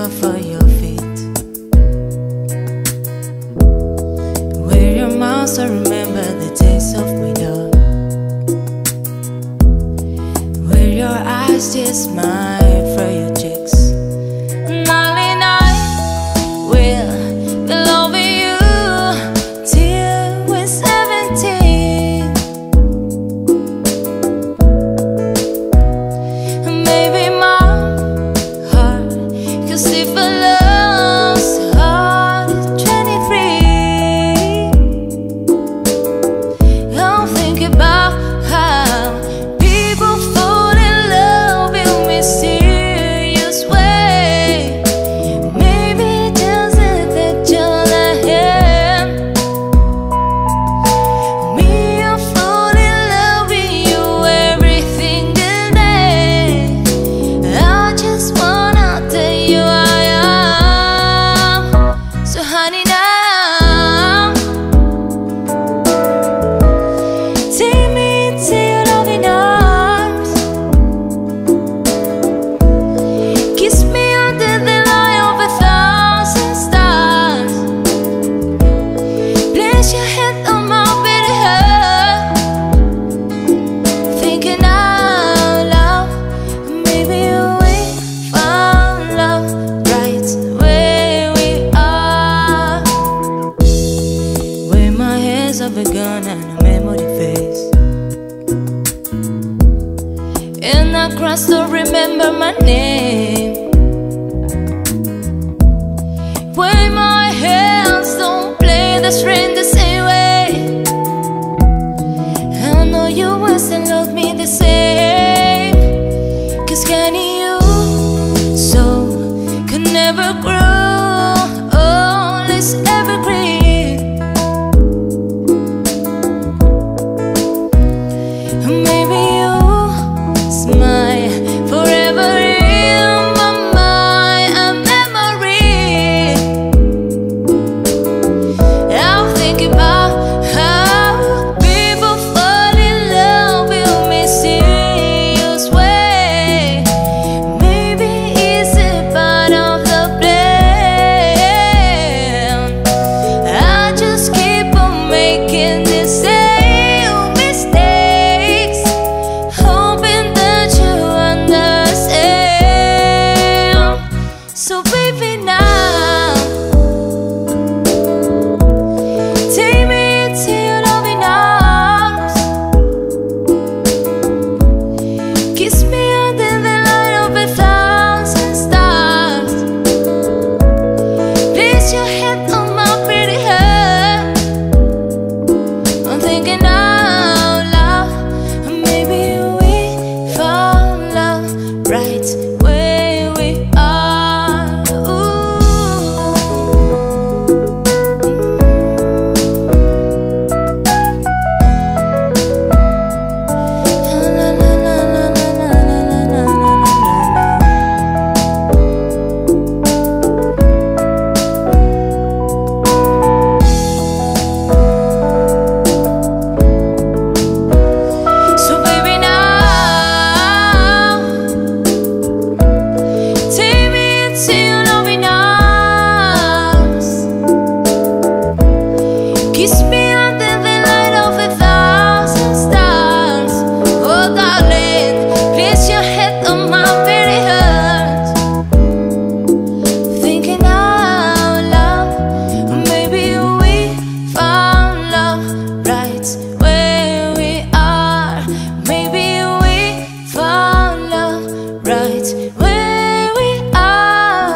for your feet. Where your mouth so remember the taste of my love. Where your eyes just smile for your cheeks. Only I will be loving you till we're 17. Maybe my heart could sleep alone, so hard at 23. Don't think about how people fall in love in mysterious way. Maybe just that you're like him. Me, I fall in love with you every single day. I just wanna tell you I am. So honey now, take me into your loving arms. Kiss me under the light of 1,000 stars. Place your head on my pretty heart. Thinking out loud, maybe we found love right where we are. Where my hands have begun and a memory fades, and I cry to remember my name. Where my hands don't play the string the same way. I know you will still love me the same. 'Cause getting you so can never grow. Oh, it's evergreen. Maybe you smile forever in my mind and memory. I'm thinking about how people fall in love in a mysterious way. Maybe it's a part of the plan. I just keep on making the same mistakes, hoping that you understand. So baby now, take me into your loving arms. Kiss me under the light of 1,000 stars. Place your head on my pretty heart. I'm thinking out loud, maybe we found love right where we are. Ooh. La, la, la, la, la, la, la, la, la, So baby now, take me into your loving arms. Kiss me under the light of 1,000 stars. Oh darling, place your head on my very heart. Thinking out loud, maybe we found love right where we are. Maybe we found love right where we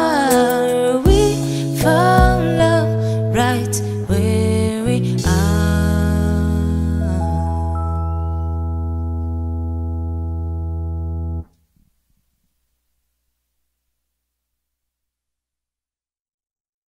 are. We found love right where we are.